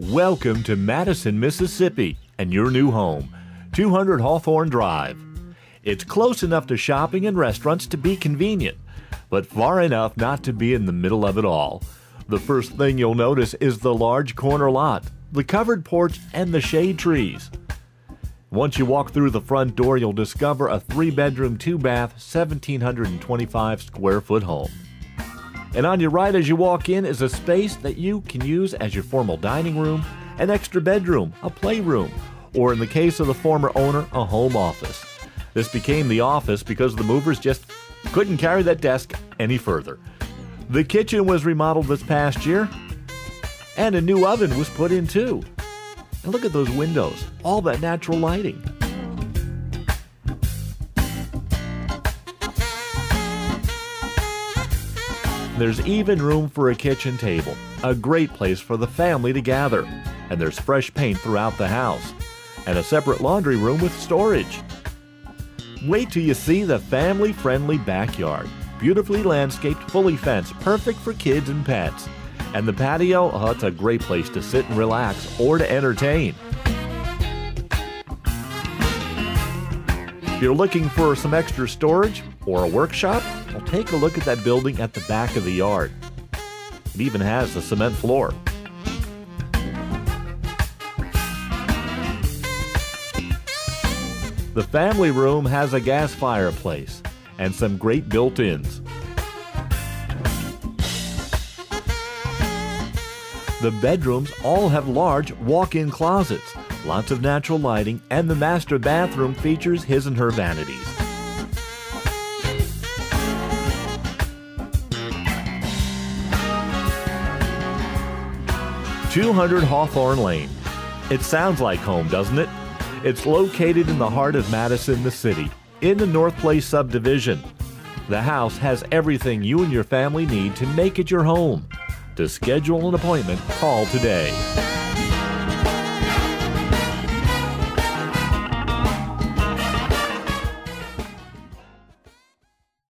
Welcome to Madison, Mississippi, and your new home, 200 Hawthorne Drive. It's close enough to shopping and restaurants to be convenient, but far enough not to be in the middle of it all. The first thing you'll notice is the large corner lot, the covered porch, and the shade trees. Once you walk through the front door, you'll discover a 3-bedroom, 2-bath, 1,725 square foot home. And on your right as you walk in is a space that you can use as your formal dining room, an extra bedroom, a playroom, or in the case of the former owner, a home office. This became the office because the movers just couldn't carry that desk any further. The kitchen was remodeled this past year, and a new oven was put in too. And look at those windows, all that natural lighting. There's even room for a kitchen table, a great place for the family to gather. And there's fresh paint throughout the house, and a separate laundry room with storage. Wait till you see the family-friendly backyard. Beautifully landscaped, fully fenced, perfect for kids and pets. And the patio, oh, it's a great place to sit and relax or to entertain. If you're looking for some extra storage or a workshop, well, take a look at that building at the back of the yard. It even has a cement floor. The family room has a gas fireplace and some great built-ins. The bedrooms all have large walk-in closets, lots of natural lighting, and the master bathroom features his and her vanities. "200 Hawthorne Lane." It sounds like home, doesn't it? It's located in the heart of Madison, the city, in the North Place subdivision. The house has everything you and your family need to make it your home. To schedule an appointment, call today.